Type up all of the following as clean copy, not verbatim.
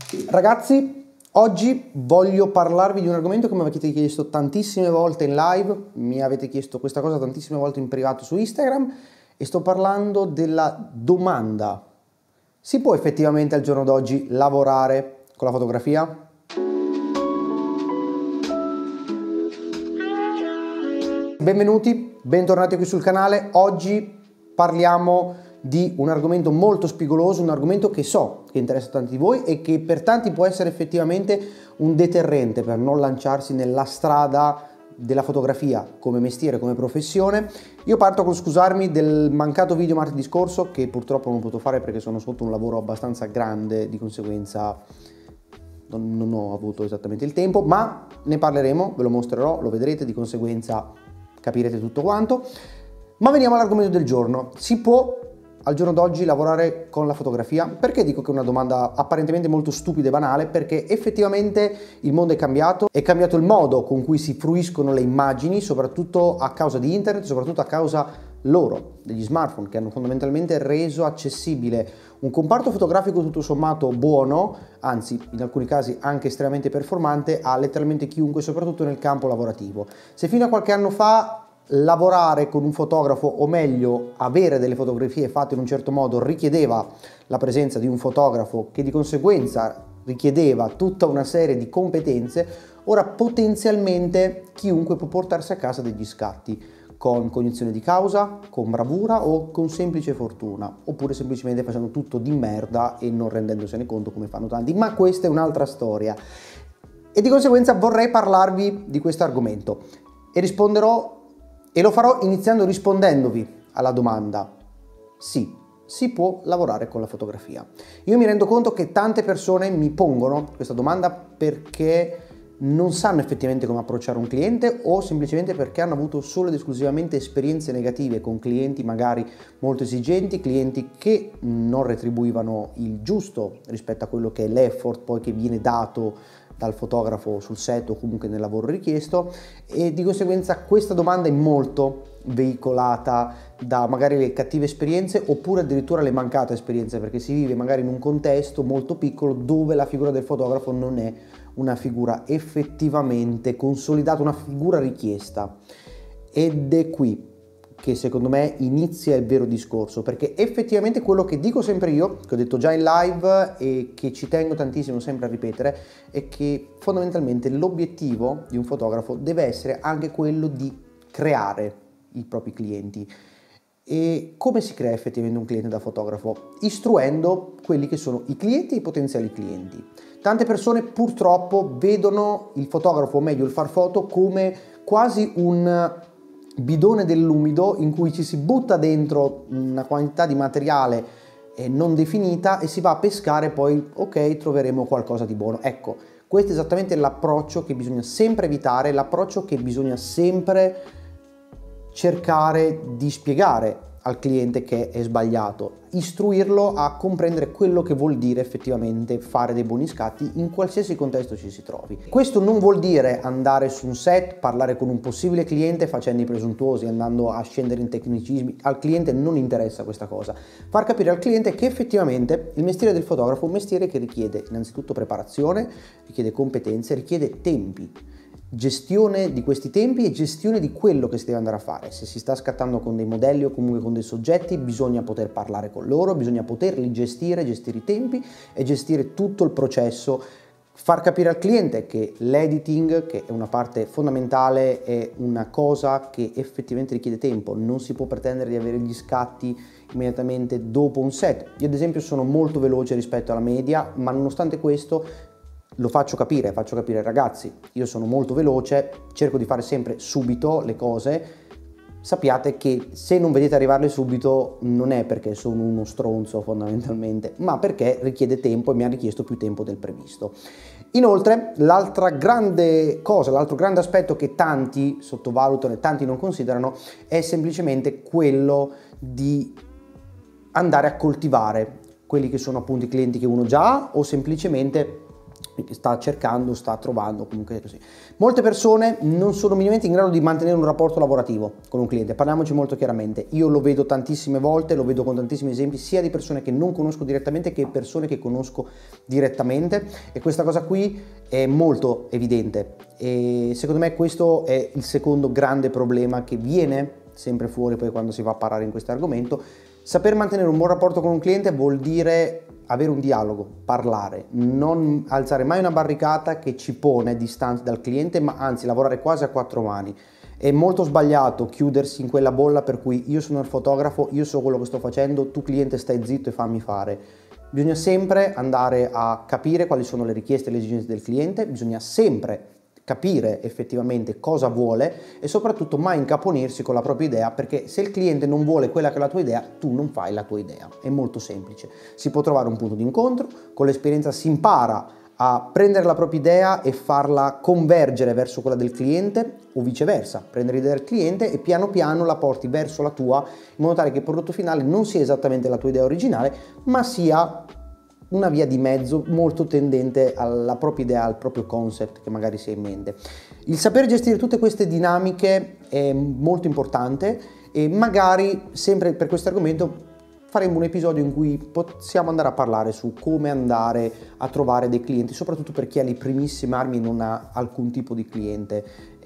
Ragazzi, oggi voglio parlarvi di un argomento che mi avete chiesto tantissime volte in live, mi avete chiesto questa cosa tantissime volte in privato su Instagram e sto parlando della domanda: si può effettivamente al giorno d'oggi lavorare con la fotografia? Benvenuti, bentornati qui sul canale. Oggi parliamo di un argomento molto spigoloso, un argomento che so che interessa tanti di voi e che per tanti può essere effettivamente un deterrente per non lanciarsi nella strada della fotografia come mestiere, come professione. Io parto con scusarmi del mancato video martedì scorso, che purtroppo non ho potuto fare perché sono sotto un lavoro abbastanza grande, di conseguenza non ho avuto esattamente il tempo, ma ne parleremo, ve lo mostrerò, lo vedrete, di conseguenza capirete tutto quanto. Ma veniamo all'argomento del giorno: si può al giorno d'oggi lavorare con la fotografia? Perché dico che è una domanda apparentemente molto stupida e banale? Perché effettivamente il mondo è cambiato il modo con cui si fruiscono le immagini, soprattutto a causa di internet, soprattutto a causa degli smartphone, che hanno fondamentalmente reso accessibile un comparto fotografico tutto sommato buono, anzi in alcuni casi anche estremamente performante, a letteralmente chiunque, soprattutto nel campo lavorativo. Se fino a qualche anno fa lavorare con un fotografo, o meglio avere delle fotografie fatte in un certo modo, richiedeva la presenza di un fotografo, che di conseguenza richiedeva tutta una serie di competenze, ora potenzialmente chiunque può portarsi a casa degli scatti con cognizione di causa, con bravura o con semplice fortuna, oppure semplicemente facendo tutto di merda e non rendendosene conto come fanno tanti, ma questa è un'altra storia. E di conseguenza vorrei parlarvi di questo argomento e risponderò, e lo farò iniziando rispondendovi alla domanda: sì, si può lavorare con la fotografia. Io mi rendo conto che tante persone mi pongono questa domanda perché non sanno effettivamente come approcciare un cliente, o semplicemente perché hanno avuto solo ed esclusivamente esperienze negative con clienti magari molto esigenti, clienti che non retribuivano il giusto rispetto a quello che è l'effort poi che viene dato dal fotografo sul set o comunque nel lavoro richiesto, e di conseguenza questa domanda è molto veicolata da magari le cattive esperienze oppure addirittura le mancate esperienze, perché si vive magari in un contesto molto piccolo dove la figura del fotografo non è una figura effettivamente consolidata, una figura richiesta. Ed è qui che secondo me inizia il vero discorso, perché effettivamente quello che dico sempre io, che ho detto già in live e che ci tengo tantissimo sempre a ripetere, è che fondamentalmente l'obiettivo di un fotografo deve essere anche quello di creare i propri clienti. E come si crea effettivamente un cliente da fotografo? Istruendo quelli che sono i clienti e i potenziali clienti. Tante persone purtroppo vedono il fotografo, o meglio il far foto, come quasi un bidone dell'umido in cui ci si butta dentro una quantità di materiale non definita e si va a pescare, poi ok, troveremo qualcosa di buono. Ecco, questo è esattamente l'approccio che bisogna sempre evitare, l'approccio che bisogna sempre cercare di spiegare al cliente che è sbagliato, istruirlo a comprendere quello che vuol dire effettivamente fare dei buoni scatti in qualsiasi contesto ci si trovi. Questo non vuol dire andare su un set, parlare con un possibile cliente facendo i presuntuosi, andando a scendere in tecnicismi. Al cliente non interessa questa cosa. Far capire al cliente che effettivamente il mestiere del fotografo è un mestiere che richiede innanzitutto preparazione, richiede competenze, richiede tempi. Gestione di questi tempi e gestione di quello che si deve andare a fare. Se si sta scattando con dei modelli o comunque con dei soggetti, bisogna poter parlare con loro, bisogna poterli gestire i tempi e gestire tutto il processo. Far capire al cliente che l'editing, che è una parte fondamentale, è una cosa che effettivamente richiede tempo. Non si può pretendere di avere gli scatti immediatamente dopo un set. Io ad esempio sono molto veloce rispetto alla media, ma nonostante questo lo faccio capire ragazzi, io sono molto veloce, cerco di fare sempre subito le cose. Sappiate che se non vedete arrivarle subito non è perché sono uno stronzo fondamentalmente, ma perché richiede tempo e mi ha richiesto più tempo del previsto. Inoltre, l'altra grande cosa, l'altro grande aspetto che tanti sottovalutano e tanti non considerano è semplicemente quello di andare a coltivare quelli che sono appunto i clienti che uno già ha, o semplicemente sta cercando, sta trovando, comunque così. Molte persone non sono minimamente in grado di mantenere un rapporto lavorativo con un cliente, parliamoci molto chiaramente. Io lo vedo tantissime volte, lo vedo con tantissimi esempi, sia di persone che non conosco direttamente che persone che conosco direttamente, e questa cosa qui è molto evidente e secondo me questo è il secondo grande problema che viene sempre fuori poi quando si va a parlare in questo argomento. Saper mantenere un buon rapporto con un cliente vuol dire avere un dialogo, parlare, non alzare mai una barricata che ci pone distanti dal cliente, ma anzi lavorare quasi a quattro mani. È molto sbagliato chiudersi in quella bolla per cui io sono il fotografo, io so quello che sto facendo, tu cliente stai zitto e fammi fare. Bisogna sempre andare a capire quali sono le richieste e le esigenze del cliente, bisogna sempre capire effettivamente cosa vuole e soprattutto mai incaponirsi con la propria idea, perché se il cliente non vuole quella che è la tua idea, tu non fai la tua idea. È molto semplice. Si può trovare un punto di incontro, con l'esperienza si impara a prendere la propria idea e farla convergere verso quella del cliente o viceversa, prendere l'idea del cliente e piano piano la porti verso la tua, in modo tale che il prodotto finale non sia esattamente la tua idea originale, ma sia una via di mezzo molto tendente alla propria idea, al proprio concept che magari si ha in mente. Il saper gestire tutte queste dinamiche è molto importante e magari sempre per questo argomento faremo un episodio in cui possiamo andare a parlare su come andare a trovare dei clienti, soprattutto per chi ha le primissime armi e non ha alcun tipo di cliente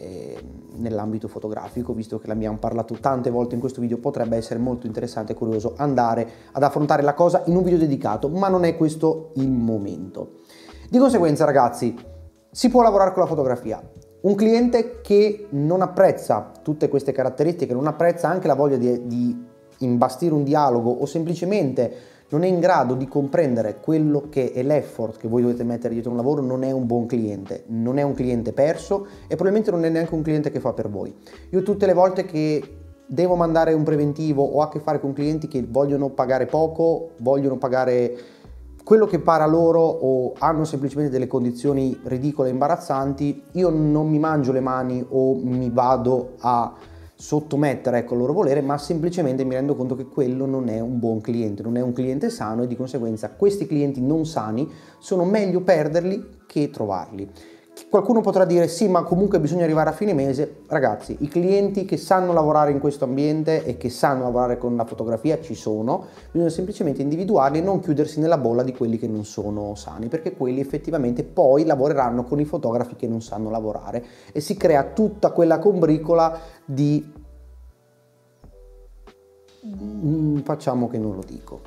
nell'ambito fotografico. Visto che l'abbiamo parlato tante volte in questo video, potrebbe essere molto interessante e curioso andare ad affrontare la cosa in un video dedicato, ma non è questo il momento. Di conseguenza, ragazzi, si può lavorare con la fotografia. Un cliente che non apprezza tutte queste caratteristiche, non apprezza anche la voglia di imbastire un dialogo o semplicemente non è in grado di comprendere quello che è l'effort che voi dovete mettere dietro un lavoro, non è un buon cliente, non è un cliente perso e probabilmente non è neanche un cliente che fa per voi. Io tutte le volte che devo mandare un preventivo o ho a che fare con clienti che vogliono pagare poco, vogliono pagare quello che pare a loro o hanno semplicemente delle condizioni ridicole e imbarazzanti, io non mi mangio le mani o mi vado a sottomettere, ecco, il loro volere, ma semplicemente mi rendo conto che quello non è un buon cliente, non è un cliente sano e di conseguenza questi clienti non sani sono meglio perderli che trovarli. Qualcuno potrà dire sì, ma comunque bisogna arrivare a fine mese. Ragazzi, i clienti che sanno lavorare in questo ambiente e che sanno lavorare con la fotografia ci sono, bisogna semplicemente individuarli e non chiudersi nella bolla di quelli che non sono sani, perché quelli effettivamente poi lavoreranno con i fotografi che non sanno lavorare e si crea tutta quella combricola di facciamo che non lo dico.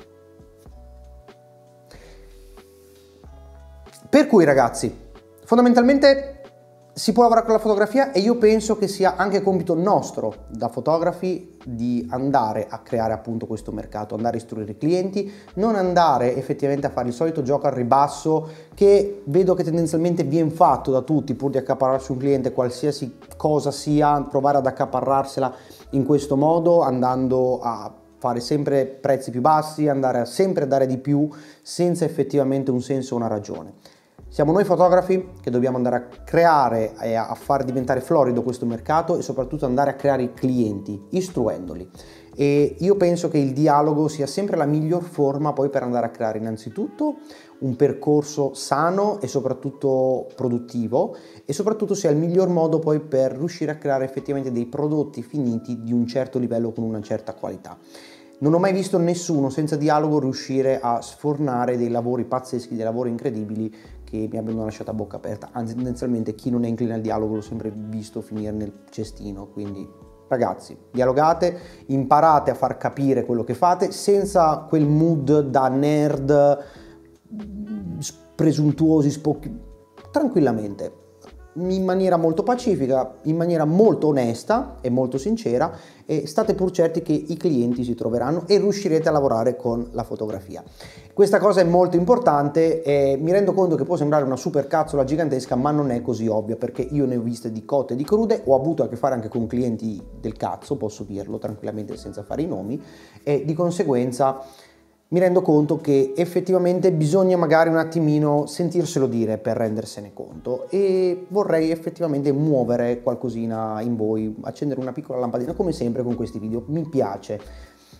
Per cui, ragazzi, fondamentalmente si può lavorare con la fotografia e io penso che sia anche compito nostro da fotografi di andare a creare appunto questo mercato, andare a istruire i clienti, non andare effettivamente a fare il solito gioco al ribasso che vedo che tendenzialmente viene fatto da tutti pur di accaparrarsi un cliente, qualsiasi cosa sia, provare ad accaparrarsela in questo modo, andando a fare sempre prezzi più bassi, andare a sempre dare di più senza effettivamente un senso o una ragione. Siamo noi fotografi che dobbiamo andare a creare e a far diventare florido questo mercato e soprattutto andare a creare i clienti, istruendoli. E io penso che il dialogo sia sempre la miglior forma poi per andare a creare innanzitutto un percorso sano e soprattutto produttivo e soprattutto sia il miglior modo poi per riuscire a creare effettivamente dei prodotti finiti di un certo livello con una certa qualità. Non ho mai visto nessuno senza dialogo riuscire a sfornare dei lavori pazzeschi, dei lavori incredibili che mi abbiano lasciato a bocca aperta. Anzi, tendenzialmente chi non è incline al dialogo l'ho sempre visto finire nel cestino. Quindi ragazzi, dialogate, imparate a far capire quello che fate senza quel mood da nerd presuntuosi, tranquillamente, in maniera molto pacifica, in maniera molto onesta e molto sincera, e state pur certi che i clienti si troveranno e riuscirete a lavorare con la fotografia. Questa cosa è molto importante e mi rendo conto che può sembrare una super cazzola gigantesca, ma non è così ovvia, perché io ne ho viste di cotte e di crude, ho avuto a che fare anche con clienti del cazzo, posso dirlo tranquillamente senza fare i nomi, e di conseguenza mi rendo conto che effettivamente bisogna magari un attimino sentirselo dire per rendersene conto, e vorrei effettivamente muovere qualcosina in voi, accendere una piccola lampadina come sempre con questi video. Mi piace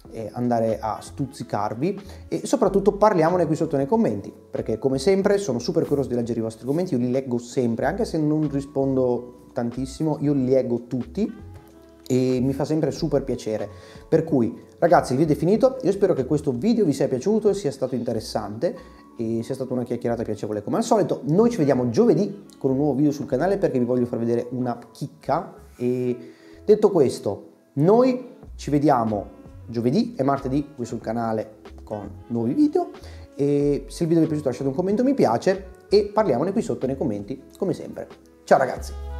andare a stuzzicarvi, e soprattutto parliamone qui sotto nei commenti, perché come sempre sono super curioso di leggere i vostri commenti, io li leggo sempre, anche se non rispondo tantissimo, io li leggo tutti e mi fa sempre super piacere. Per cui ragazzi, il video è finito, io spero che questo video vi sia piaciuto e sia stato interessante e sia stata una chiacchierata piacevole come al solito. Noi ci vediamo giovedì con un nuovo video sul canale, perché vi voglio far vedere una chicca. E detto questo, noi ci vediamo giovedì e martedì qui sul canale con nuovi video, e se il video vi è piaciuto lasciate un commento mi piace e parliamone qui sotto nei commenti come sempre. Ciao ragazzi!